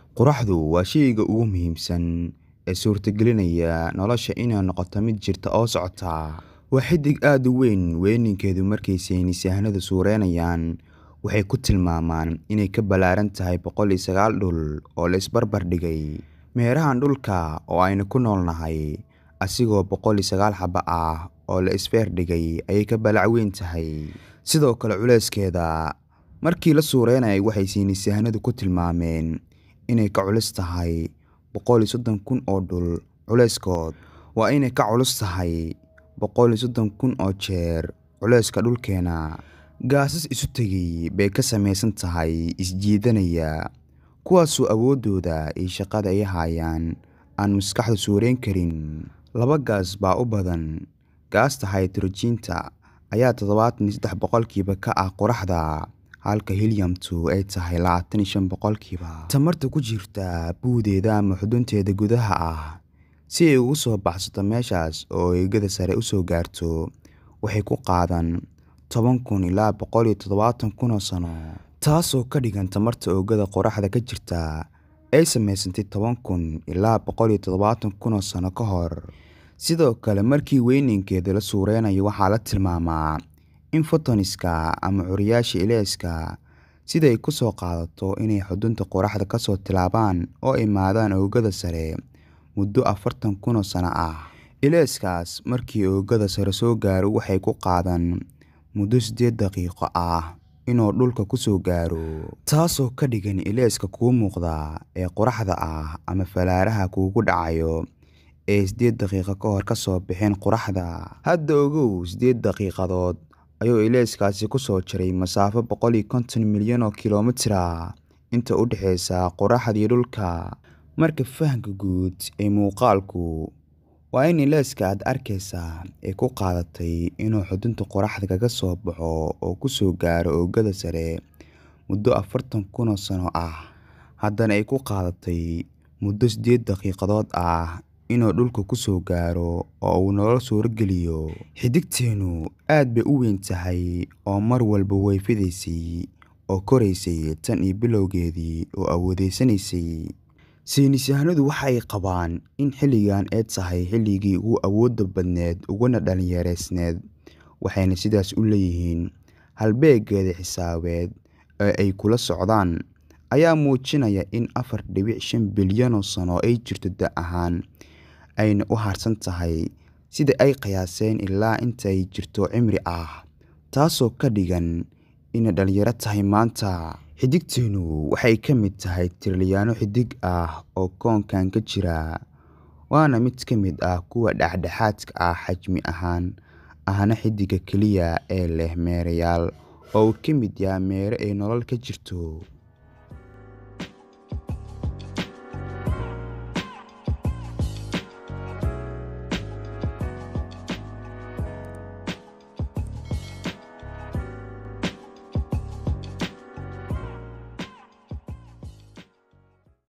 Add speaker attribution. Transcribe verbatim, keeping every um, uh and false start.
Speaker 1: Quraxdu waa shayga ugu muhiimsan ee suurtagelinaya nolosha inay noqoto mid jirta oo socota. Waa xidig aad u weyn, weyninkeedu markay saynis yahanadu suureynayaan waxay ku tilmaamaan inay ka ballaaran tahay boqol iyo sagaal dhul oo la isbarbar dhigay. Meerahan dhulka oo aynu ku noolnahay asigoo boqol iyo sagaal xaba ah oo la isfeer dhigay ayay ka balac weyn tahay. Sidoo kale culeyskeeda markii la suureynayay waxay saynis yahanadu ku tilmaameen inay ka culus tahay boqol iyo soddon kun oo dhul. Culeyskood waa inay ka culus tahay boqol iyo soddon kun oo jeer culeyska dhulkeena. Gaasas isu tegay bay ka samaysan tahay isjiidanaya, kuwaasoo awoodooda iyo shaqada ay hayaan aan maskaxdu suureyn karin. Laba gaas baa u badan. Gaasta hydrogen-ta ayaa toddobaatan iyo saddex boqolkiiba ka ah Quraxda, halka helium-tu ay tahay labaatan iyo shan boqolkiiba. Tamarta ku jirta buudeeda ama xudunteeda gudaha ah si ay ugu soo baxsato meeshaas oo eegada sare u soo gaarto waxay ku qaadan toban kun ilaa boqol iyo toddobaatan kun oo sano, taasoo ka dhigan tamarta oogada Quraxda ka jirta ay samaysantay toban kun ilaa boqol iyo toddobaatan kun oo sano ka hor. Sidoo kale markii weyninkeeda la suureynayo waxaa la tilmaamaa in photoniska ama curiyaasha ilayska siday ku soo qaadato inay xudunta Quraxda ka soo tilaabaan oo imaadaan oogada sare muddo afartan kun oo sano ah. Ilayskaas markii oogada sare soo gaaro waxay ku qaadan muddo siddeed daqiiqo ah inuu dhulka ku soo gaaro, taasoo ka dhigan ilayska kuu muuqda ee Quraxda ah ama falaaraha kuugu dhacayo ee siddeed daqiiqo ka hor ka soo bixin Quraxda. Hadda ogow, siddeed daqiiqadood ayuu ilayskaasi ku soo jiray masaafo boqol iyo konton milyan oo kiiloomitir ah inta u dhaxaysa Quraxda iyo dhulka. Marka fahamka guud ee muuqaalku waa in ilayska aad arkaysaa ay ku qaadatay inuu xudunta Quraxda kaga soo baxo oo ku soo gaaro oogada sare muddo afartan kun oo sano ah, haddana ay ku qaadatay muddo siddeed daqiiqadood ah inuu dhulka ku soo gaaro oo uu nolol suurageliyo. Xidigteenu aad bay u weyn tahay oo mar walba way fidaysay oo koraysay tan iyo bilowgeedii oo awoodeysanaysay. Saynis yahanadu waxay qabaan in xilligan ay tahay xilligii ugu awoodda badneed uguna dhalinyareysneed, waxayna sidaas u leeyihiin. Halbeeggeeda xisaabeed ee ay kula socdaan ayaa muujinaya in afar dhibic shan bilyan oo sano ay jirto da' ahaan ayna u harsan tahay sida ay qiyaaseen ilaa inta ay jirto cimri ah, taasoo ka dhigan inay dhalinyaro tahay maanta. Xidigteenu waxay ka mid tahay trilyaano xidig ah oo koonkan ka jira, waana mid ka mid ah kuwa dhexdhexaadka ah xajmi ahaan, ahna xidigga keliya ee leh meerayaal oo uu ka mid yahay meero ay nolol ka jirto.